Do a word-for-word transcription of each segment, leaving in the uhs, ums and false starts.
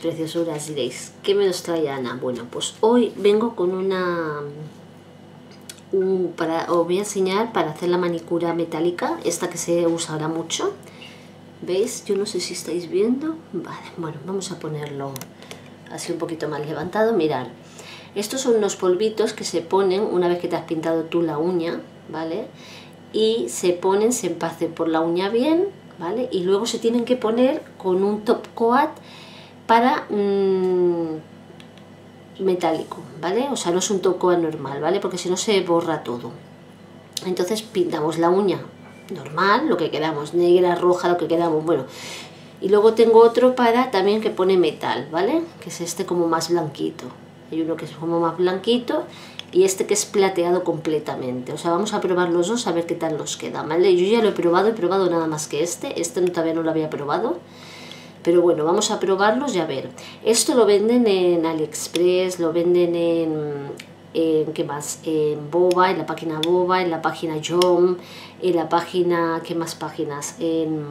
preciosuras, diréis, ¿qué me os trae Ana? Bueno, pues hoy vengo con una... Un, para, os voy a enseñar para hacer la manicura metálica, esta que se usará mucho. ¿Veis? Yo no sé si estáis viendo. Vale, bueno, vamos a ponerlo así un poquito más levantado. Mirad, estos son unos polvitos que se ponen una vez que te has pintado tú la uña, ¿vale? Y se ponen, se empace por la uña bien, ¿vale? Y luego se tienen que poner con un top coat para mmm, metálico, ¿vale? O sea, no es un top coat normal, ¿vale? Porque si no se borra todo. Entonces pintamos la uña normal, lo que queramos, negra, roja, lo que queramos, bueno. Y luego tengo otro para también que pone metal, ¿vale? Que es este como más blanquito. Hay uno que es como más blanquito y este que es plateado completamente. O sea, vamos a probar los dos a ver qué tal nos queda, ¿vale? Yo ya lo he probado, he probado nada más que este. Este todavía no lo había probado. Pero bueno, vamos a probarlos y a ver. Esto lo venden en AliExpress, lo venden en... En, ¿qué más? En Boba, en la página Boba, en la página Jom, en la página... ¿Qué más páginas? En...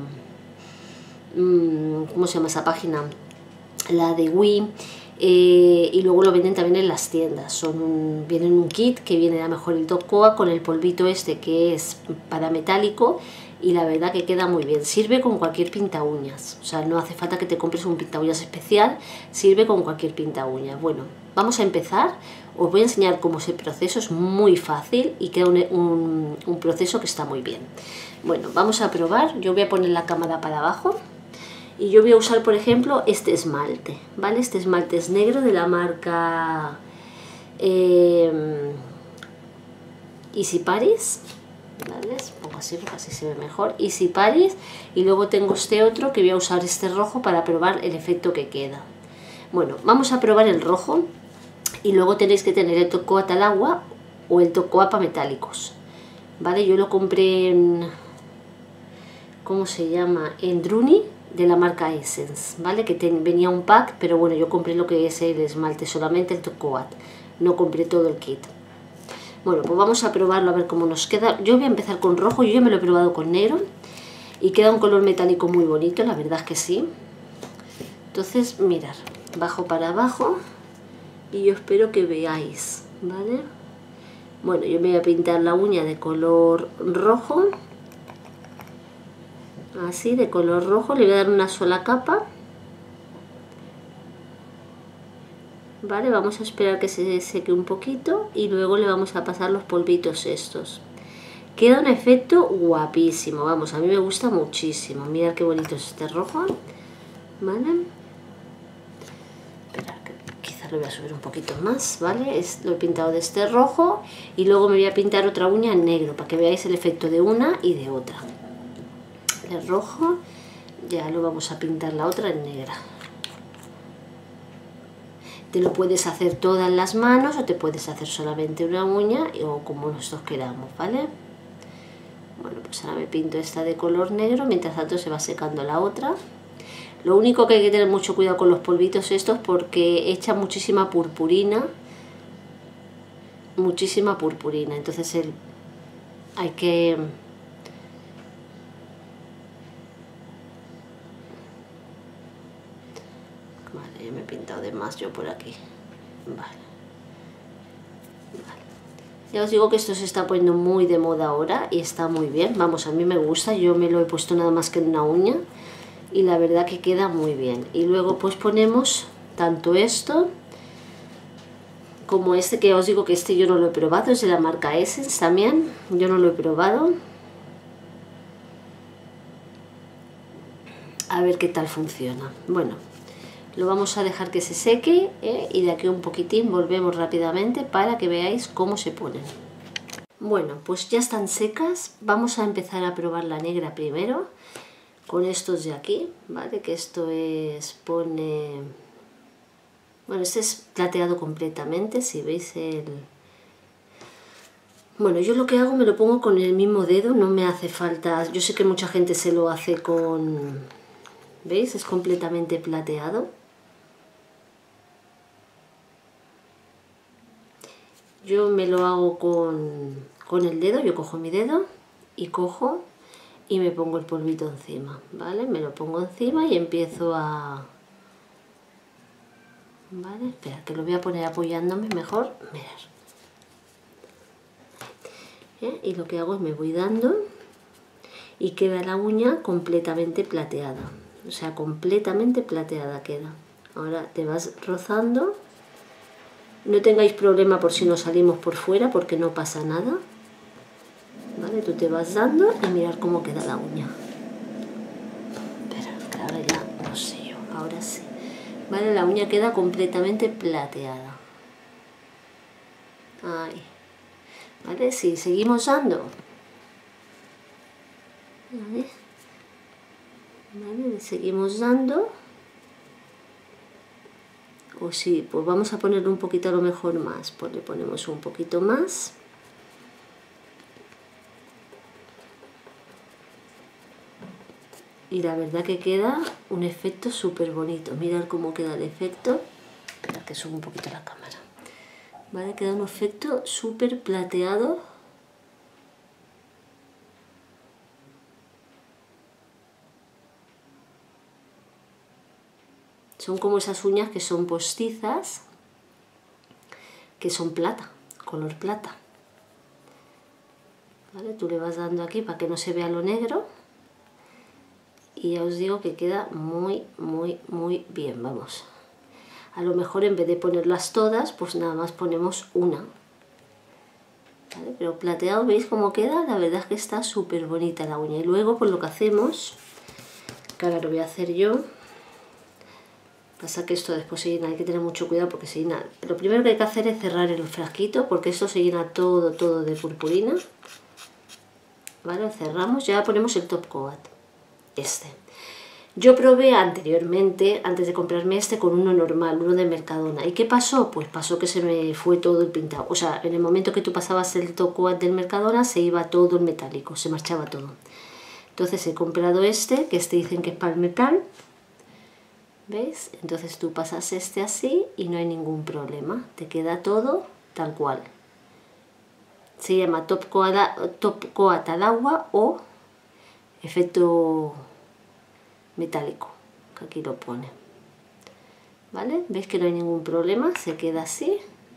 ¿Cómo se llama esa página? La de Wii. Eh, y luego lo venden también en las tiendas. Son un, vienen un kit que viene a lo mejor el top coat con el polvito este que es para metálico. Y la verdad que queda muy bien, sirve con cualquier pinta uñas, o sea, no hace falta que te compres un pinta uñas especial, sirve con cualquier pinta uñas. Bueno, vamos a empezar, os voy a enseñar cómo es el proceso, es muy fácil y queda un, un, un proceso que está muy bien. Bueno, vamos a probar, yo voy a poner la cámara para abajo y yo voy a usar, por ejemplo, este esmalte, ¿vale? Este esmalte es negro de la marca eh, Easy Paris. ¿Vale? Pongo así porque así se ve mejor. Easy Paris. Y luego tengo este otro que voy a usar este rojo para probar el efecto que queda. Bueno, vamos a probar el rojo. Y luego tenéis que tener el top coat al agua o el top coat para metálicos. ¿Vale? Yo lo compré en... ¿Cómo se llama? En Druni, de la marca Essence. ¿Vale? Que ten, venía un pack, pero bueno, yo compré lo que es el esmalte, solamente el top coat. No compré todo el kit. Bueno, pues vamos a probarlo a ver cómo nos queda. Yo voy a empezar con rojo, yo ya me lo he probado con negro y queda un color metálico muy bonito, la verdad es que sí. Entonces, mirad, bajo para abajo y yo espero que veáis, ¿vale? Bueno, yo me voy a pintar la uña de color rojo, así, de color rojo, le voy a dar una sola capa. Vale, vamos a esperar que se seque un poquito y luego le vamos a pasar los polvitos estos. Queda un efecto guapísimo, vamos, a mí me gusta muchísimo. Mirad qué bonito es este rojo, ¿vale? Esperad, que quizás lo voy a subir un poquito más, ¿vale? Es, lo he pintado de este rojo y luego me voy a pintar otra uña en negro para que veáis el efecto de una y de otra. El rojo, ya lo vamos a pintar la otra en negra. Te lo puedes hacer todas las manos o te puedes hacer solamente una uña o como nosotros queramos, ¿vale? Bueno, pues ahora me pinto esta de color negro, mientras tanto se va secando la otra. Lo único que hay que tener mucho cuidado con los polvitos estos porque echa muchísima purpurina, muchísima purpurina, entonces el, hay que... Vale, ya me he pintado de más yo por aquí. Vale. Vale. Ya os digo que esto se está poniendo muy de moda ahora y está muy bien. Vamos, a mí me gusta, yo me lo he puesto nada más que en una uña y la verdad que queda muy bien. Y luego pues ponemos tanto esto como este, que os digo que este yo no lo he probado, es de la marca Essence también, yo no lo he probado. A ver qué tal funciona. Bueno, lo vamos a dejar que se seque ¿eh? Y de aquí un poquitín volvemos rápidamente para que veáis cómo se ponen. Bueno, pues ya están secas. Vamos a empezar a probar la negra primero con estos de aquí, ¿vale? Que esto es, pone... Bueno, este es plateado completamente, si veis el... Bueno, yo lo que hago me lo pongo con el mismo dedo, no me hace falta... Yo sé que mucha gente se lo hace con... ¿Veis? Es completamente plateado. Yo me lo hago con, con el dedo, yo cojo mi dedo y cojo y me pongo el polvito encima, ¿vale? Me lo pongo encima y empiezo a, Vale, espera, que lo voy a poner apoyándome mejor. Mirad. ¿Eh? Y lo que hago es me voy dando y queda la uña completamente plateada. O sea, completamente plateada queda. Ahora te vas rozando. No tengáis problema por si nos salimos por fuera, porque no pasa nada. Vale, tú te vas dando y mirar cómo queda la uña. Espera, que ahora ya no sé yo, ahora sí. Vale, la uña queda completamente plateada. Ahí. Vale, sí, seguimos dando. Vale. Vale, seguimos dando. O sí, pues vamos a ponerle un poquito a lo mejor más. Pues le ponemos un poquito más. Y la verdad que queda un efecto súper bonito. Mirad cómo queda el efecto. Espera que subo un poquito la cámara. Vale, queda un efecto súper plateado. Son como esas uñas que son postizas, que son plata, color plata. Vale, tú le vas dando aquí para que no se vea lo negro. Y ya os digo que queda muy, muy, muy bien, vamos. A lo mejor en vez de ponerlas todas, pues nada más ponemos una. ¿Vale? Pero plateado, ¿veis cómo queda? La verdad es que está súper bonita la uña. Y luego, pues lo que hacemos, que ahora lo voy a hacer yo. Pasa que esto después se llena, hay que tener mucho cuidado porque se llena. Lo primero que hay que hacer es cerrar el frasquito, porque esto se llena todo, todo de purpurina. Vale, cerramos, ya ponemos el top coat. Este. Yo probé anteriormente, antes de comprarme este, con uno normal, uno de Mercadona. ¿Y qué pasó? Pues pasó que se me fue todo el pintado. O sea, en el momento que tú pasabas el top coat del Mercadona, se iba todo el metálico, se marchaba todo. Entonces he comprado este, que este dicen que es para el metal. ¿Veis? Entonces tú pasas este así y no hay ningún problema. Te queda todo tal cual. Se llama top coat, top coat al agua o efecto metálico, que aquí lo pone. ¿Vale? ¿Veis que no hay ningún problema? Se queda así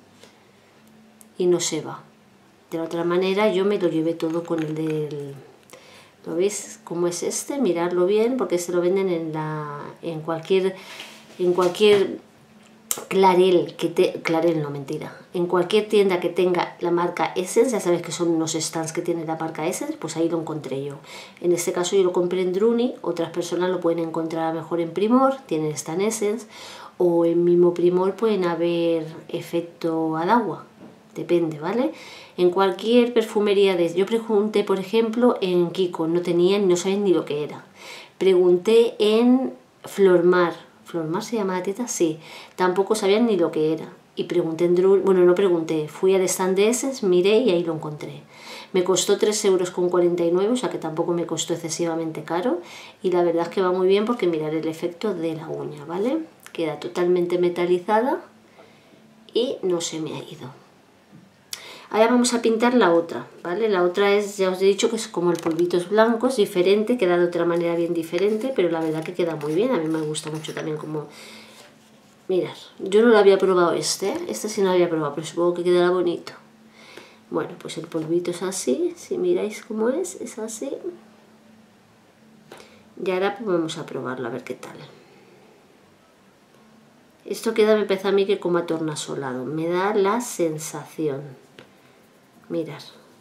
y no se va. De la otra manera yo me lo llevé todo con el del... ¿Lo veis cómo es este? Miradlo bien porque se lo venden en la en cualquier en cualquier Clarel, que te, Clarel no, mentira, en cualquier tienda que tenga la marca Essence, ya sabes que son unos stands que tienen la marca Essence, pues ahí lo encontré yo. En este caso yo lo compré en Druni, otras personas lo pueden encontrar a lo mejor en Primor, tienen esta en Essence, o en mismo Primor pueden haber efecto al agua, depende, ¿vale? En cualquier perfumería de... Yo pregunté, por ejemplo, en Kiko, no tenían, no sabían ni lo que era. Pregunté en Flormar, ¿Flormar se llama la tienda? Sí. Tampoco sabían ni lo que era. Y pregunté en Druni, bueno, no pregunté, fui al stand de Essence, miré y ahí lo encontré. Me costó tres euros con cuarenta y nueve, o sea que tampoco me costó excesivamente caro. Y la verdad es que va muy bien porque mirad el efecto de la uña, ¿vale? Queda totalmente metalizada y no se me ha ido. Ahora vamos a pintar la otra, ¿vale? La otra es, ya os he dicho que es como el polvito es blanco, es diferente, queda de otra manera bien diferente, pero la verdad que queda muy bien, a mí me gusta mucho también como... Mirad, yo no lo había probado este, ¿eh? Este sí no lo había probado, pero supongo que quedará bonito. Bueno, pues el polvito es así, si miráis cómo es, es así. Y ahora pues vamos a probarlo, a ver qué tal. Esto queda, me parece a mí que como atornasolado, me da la sensación. Mirad.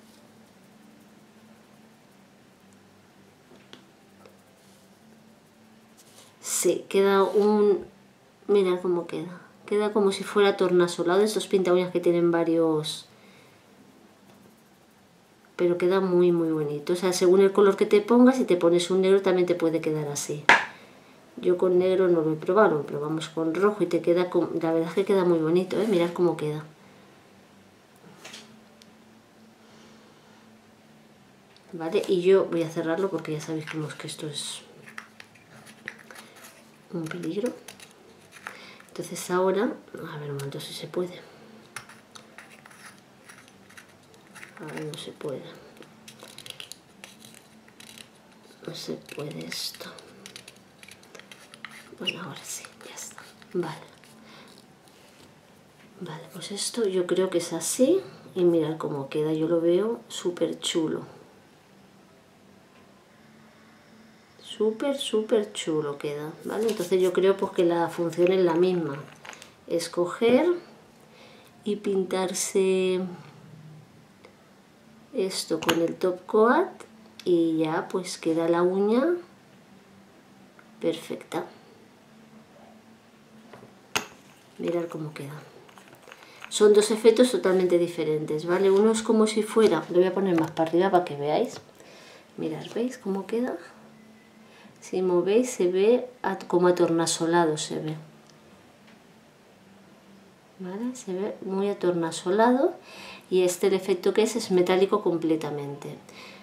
Sí, queda un... Mirad cómo queda. Queda como si fuera tornasolado, estos pinta uñas que tienen varios... Pero queda muy muy bonito. O sea, según el color que te pongas, si te pones un negro también te puede quedar así. Yo con negro no lo he probado, lo probamos con rojo y te queda... Con... La verdad es que queda muy bonito, ¿eh? Mirad cómo queda. ¿Vale? Y yo voy a cerrarlo porque ya sabéis que esto es un peligro. Entonces ahora, a ver un momento si se puede. Ahora no se puede. No se puede esto. Bueno, ahora sí, ya está. Vale. Vale, pues esto yo creo que es así y mirad cómo queda, yo lo veo súper chulo. Súper, súper chulo queda, ¿vale? Entonces yo creo pues que la función es la misma. Escoger y pintarse esto con el top coat y ya pues queda la uña perfecta. Mirad cómo queda. Son dos efectos totalmente diferentes, ¿vale? Uno es como si fuera, lo voy a poner más para arriba para que veáis. Mirad, ¿veis cómo queda? Si movéis se ve como atornasolado, se ve. ¿Vale? Se ve muy atornasolado y este el efecto que es es metálico completamente.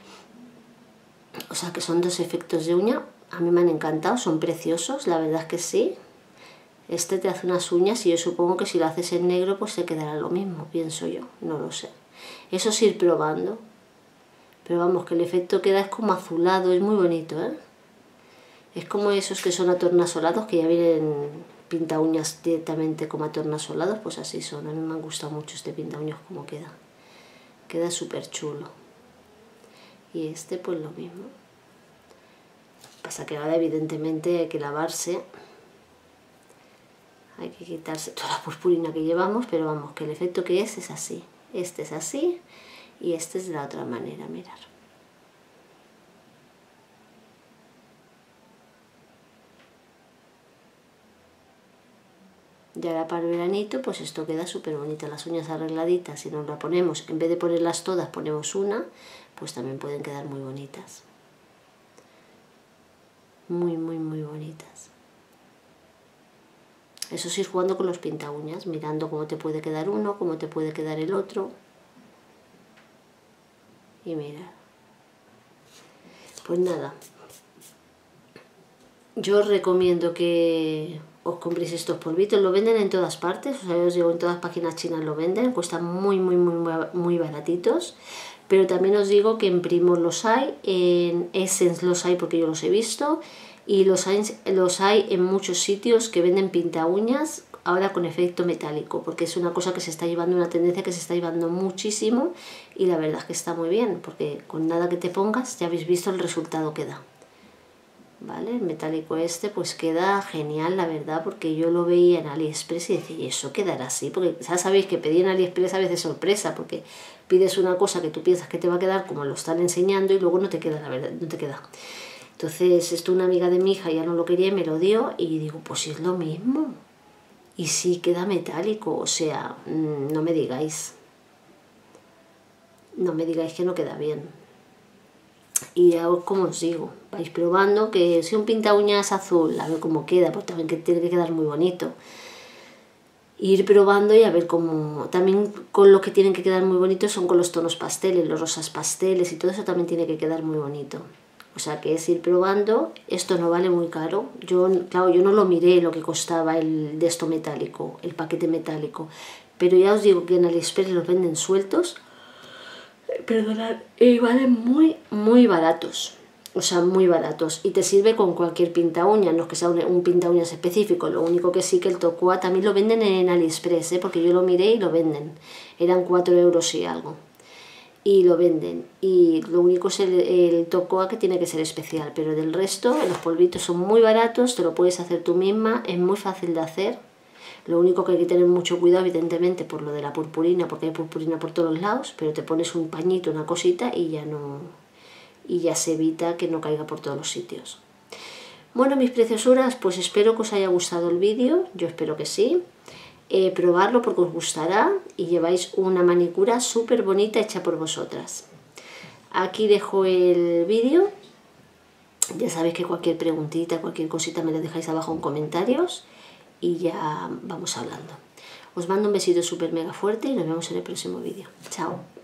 O sea que son dos efectos de uña, a mí me han encantado, son preciosos, la verdad es que sí. Este te hace unas uñas y yo supongo que si lo haces en negro pues te quedará lo mismo, pienso yo, no lo sé. Eso es ir probando. Pero vamos, que el efecto que da es como azulado, es muy bonito, ¿eh? Es como esos que son atornasolados, que ya vienen pinta uñas directamente como atornasolados, pues así son. A mí me ha gustado mucho este pinta uñas como queda. Queda súper chulo. Y este pues lo mismo. Pasa que ahora evidentemente hay que lavarse. Hay que quitarse toda la purpurina que llevamos, pero vamos, que el efecto que es es así. Este es así y este es de la otra manera, mirar. Y ahora para el veranito, pues esto queda súper bonito. Las uñas arregladitas, si nos la ponemos, en vez de ponerlas todas, ponemos una, pues también pueden quedar muy bonitas. Muy, muy, muy bonitas. Eso sí, jugando con los pinta uñas, mirando cómo te puede quedar uno, cómo te puede quedar el otro. Y mira. Pues nada. Yo os recomiendo que os compréis estos polvitos, lo venden en todas partes, o sea, os digo, en todas páginas chinas lo venden, cuestan muy, muy, muy, muy baratitos. Pero también os digo que en Primos los hay, en Essence los hay porque yo los he visto, y los hay, los hay en muchos sitios que venden pinta uñas, ahora con efecto metálico, porque es una cosa que se está llevando, una tendencia que se está llevando muchísimo, y la verdad es que está muy bien, porque con nada que te pongas ya habéis visto el resultado que da. ¿Vale? El metálico este pues queda genial, la verdad, porque yo lo veía en AliExpress y decía, ¿y eso quedará así? Porque ya sabéis que pedir en AliExpress a veces sorpresa, porque pides una cosa que tú piensas que te va a quedar como lo están enseñando y luego no te queda, la verdad, no te queda. Entonces, esto una amiga de mi hija ya no lo quería y me lo dio y digo, pues es lo mismo. Y sí queda metálico, o sea, no me digáis. No me digáis que no queda bien. Y ya como os digo, vais probando, que si un pinta uñas azul, a ver cómo queda, porque también que tiene que quedar muy bonito. Ir probando y a ver cómo... También con lo que tienen que quedar muy bonitos son con los tonos pasteles, los rosas pasteles y todo eso también tiene que quedar muy bonito. O sea que es ir probando. Esto no vale muy caro. Yo, claro, yo no lo miré lo que costaba el de esto metálico, el paquete metálico. Pero ya os digo que en AliExpress los venden sueltos. Perdonad, y valen muy, muy baratos. O sea, muy baratos. Y te sirve con cualquier pinta uñas, no es que sea un, un pinta uñas específico. Lo único que sí que el Tocoa también lo venden en AliExpress, ¿eh? Porque yo lo miré y lo venden. Eran cuatro euros y algo. Y lo venden. Y lo único es el, el Tocoa que tiene que ser especial. Pero del resto, los polvitos son muy baratos, te lo puedes hacer tú misma, es muy fácil de hacer. Lo único que hay que tener mucho cuidado, evidentemente, por lo de la purpurina, porque hay purpurina por todos los lados, pero te pones un pañito, una cosita y ya no, y ya se evita que no caiga por todos los sitios. Bueno, mis preciosuras, pues espero que os haya gustado el vídeo, yo espero que sí. Eh, probarlo porque os gustará y lleváis una manicura súper bonita hecha por vosotras. Aquí dejo el vídeo. Ya sabéis que cualquier preguntita, cualquier cosita me la dejáis abajo en comentarios. Y ya vamos hablando. Os mando un besito súper mega fuerte y nos vemos en el próximo vídeo. Chao.